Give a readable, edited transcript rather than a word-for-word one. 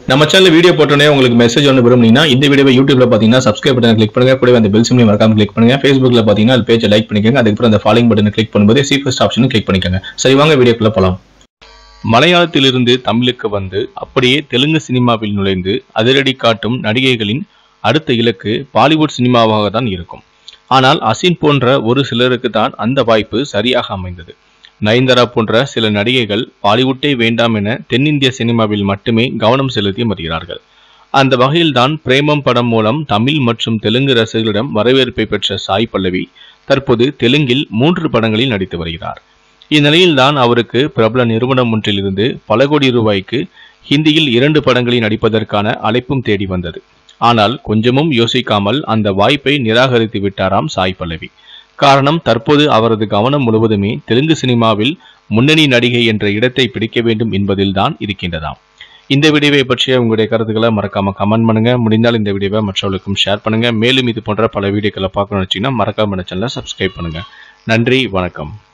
நம்ம channel video போட்டோனே உங்களுக்கு message ஒன்று விரும்புனீங்கன்னா இந்த வீடியோவை யூடியூப்ல பாத்தீங்கன்னா சப்ஸ்கிரைப் பட்டனை கிளிக் பண்ணுங்க, கூடவே அந்த பெல் சிம்லையும் மறக்காம கிளிக் பண்ணுங்க. Facebookல பாத்தீங்கன்னா அது பேஜை லைக் பண்ணிக்கோங்க. அதுக்கப்புறம் அந்த ஃபாலோயிங் பட்டனை கிளிக் பண்ணும்போது சி ஃபர்ஸ்ட் ஆப்ஷனும் கிளிக் பண்ணிக்கோங்க. சரி வாங்க வீடியோக்குள்ள போலாம். மலையாளத்திலிருந்து தமிழுக்கு வந்து அப்படியே தெலுங்கு சினிமாவில் நுழைந்து அதிரடி காட்டும் நடிகைகளின் அடுத்த இலக்கு பாலிவுட் சினிமாவாக தான் இருக்கும். ஆனால் அசின் போன்ற ஒரு சிலருக்கு தான் அந்த வாய்ப்பு சரியாக அமைந்தது. நயன்தாரா போன்ற சில நடிகைகள் பாலிவுட்டே வேண்டாம் என தென்னிந்திய சினிமாவில் மட்டுமே கவனம் செலுத்தி வருகிறார்கள். அந்த வகையில்தான் பிரேமம் படம் மூலம் தமிழ் மற்றும் தெலுங்கு ரசிகர்களிடம் வரவேற்பை பெற்ற சாய் பல்லவி தற்போது தெலுங்கில் 3 படங்களில் நடித்து வருகிறார். இந்நிலையில்தான் அவருக்கு பிரபல நிறுவனம் ஒன்றிலிருந்து பல கோடி ரூபாய்க்கு ஹிந்தியில் 2 படங்களில் நடிப்பதற்கான அழைப்பும் தேடி வந்தது. ஆனால் கொஞ்சமும் யோசிக்காமல் அந்த வாய்ப்பை நிராகரித்து விட்டாராம் சாய் பல்லவி. காரணம், தற்போது அவரது கவனம் முழுவதுமே தெலுங்கு சினிமாவில் முன்னணி நடிகை என்ற இடத்தை பிடிக்க வேண்டும் என்பதில்தான் இருக்கின்றதாம். இந்த வீடியோவை பற்றிய உங்களுடைய கருத்துக்களை மறக்காம கமெண்ட் பண்ணுங்க. முடிந்தால் இந்த வீடியோவை மற்றவர்களுக்கும் ஷேர் பண்ணுங்க. மேலும் இது போன்ற பல வீடியோக்களை பார்க்கணும்னு வச்சீங்கன்னா மறக்காம சேனலை சப்ஸ்கிரைப் பண்ணுங்க. நன்றி, வணக்கம்.